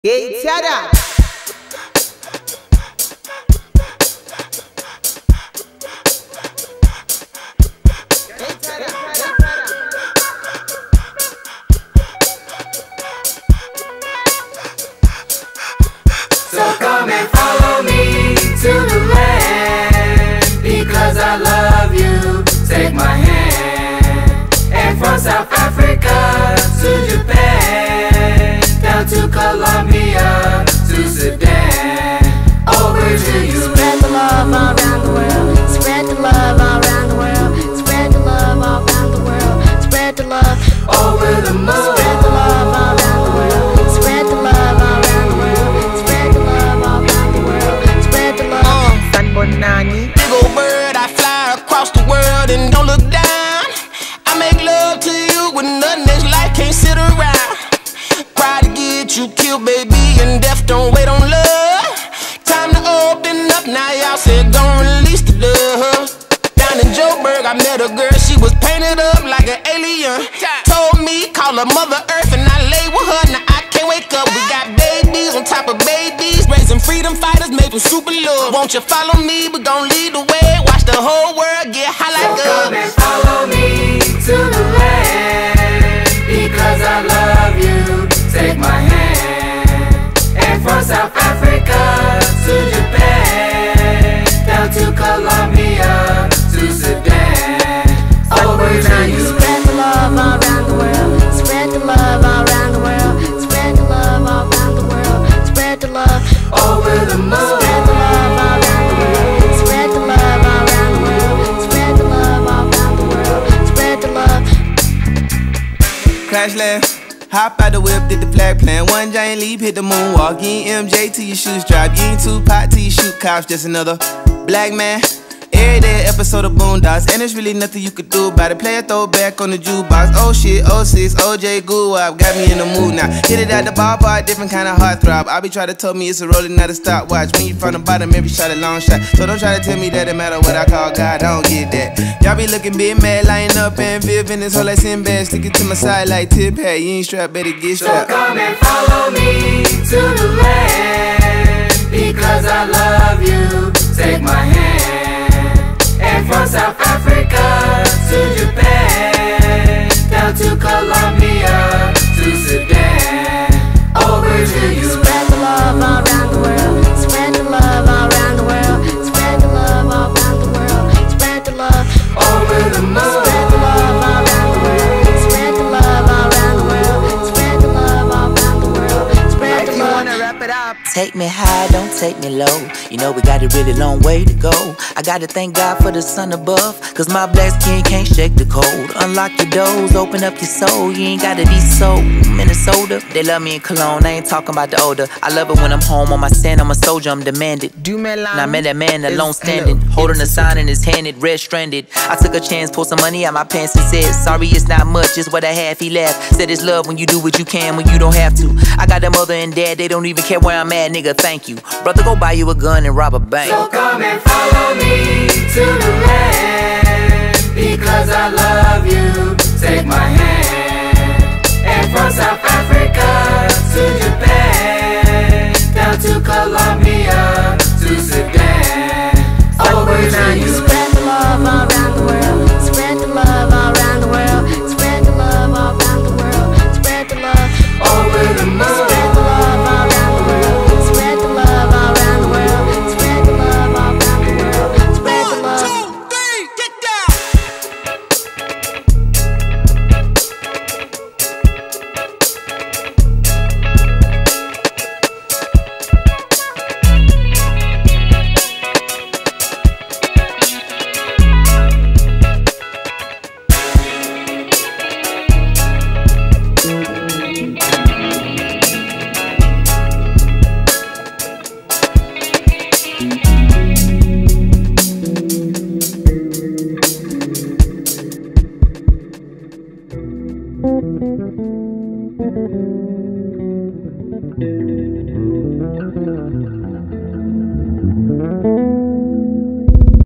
Eita! So come and follow me to the land, because I love you, take my hand. And from South Africa to Japan, down to Colombia, to Sudan, over to you. Spread the love all around the world. Spread the love all around the world. Spread the love all around the world. Spread the love over the moon. Spread the love all around the world. Spread the love all around the world. Spread the love all around the world. Spread the love. San Bonani. Big old bird, I fly across the world and don't look down. I make love to you with nothing this life can't sit around. Pride to get you killed, baby, and death don't wait on love. Time to open up, now y'all said don't release the love. Down in Joburg, I met a girl, she was painted up like an alien. Told me, call her Mother Earth, and I lay with her, now I can't wake up. We got babies on top of babies, raising freedom fighters, made from super love. Won't you follow me, we gon' lead the way, watch the whole world get high like us. So come and follow me to the land, because I love you, take my hand. And from South Africa to Japan, down to Colombia, to Sudan, over to you. Spread the love all around the world. Spread the love all around the world. Spread the love all around the world. Spread the love over the moon. Spread the love all around the world. Spread the love all around the world. Spread the love all around the world. Spread the love. Crash land. Hop out the whip, did the flag plan. One giant leap, hit the moonwalk. You ain't MJ till your shoes drop. You ain't Tupac till you shoot cops. Just another black man. Every day episode of Boondocks, and there's really nothing you could do about it. Play a throwback on the jukebox. Oh shit, 06, OJ Guwap got me in the mood now. Hit it at the ballpark, different kind of heartthrob. I be trying to tell me it's a rolling, not a stopwatch. When you from the bottom, every shot a long shot. So don't try to tell me that it matter what I call God, I don't get that. Y'all be looking big mad, lying up and Viv in this whole like Sinbad. Stick it to my side like tip hat. You ain't strapped, better get strapped. So come and follow me to the land, because I love you, take my hand. And from South Africa to Japan, down to Colombia, to Sudan, over to you. Spread the love all around the world. Spread the love all around the world. Spread the love all around the world. Spread the love over the moon. Spread the love all around the world. Spread the love all around the world. Spread the love all around the world. Spread the love. Wrap it up. Take me high, don't take me low. You know we got a really long way to go. I gotta thank God for the sun above, cause my black skin can't shake the cold. Unlock your doors, open up your soul. You ain't gotta be so Minnesota. They love me in Cologne, I ain't talking about the odor. I love it when I'm home on my stand, I'm a soldier, I'm demanded. Now I met that man alone standing, holding a sign in his hand, it red stranded. I took a chance, pulled some money out my pants and said, sorry it's not much, it's what I have. He laughed, said it's love when you do what you can, when you don't have to. I got a mother and dad, they don't even care where I'm at, nigga, thank you. Brother, go buy you a gun and rob a bank. So come and follow me to the land, because I love you, take my hand. And from South Africa to Japan,